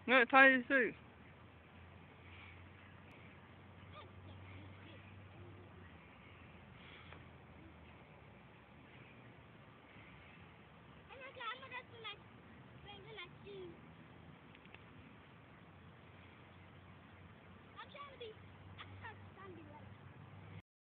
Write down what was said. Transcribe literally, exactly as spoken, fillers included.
Look, Titus too. I'm not, I'm not, that's my friend, I'm not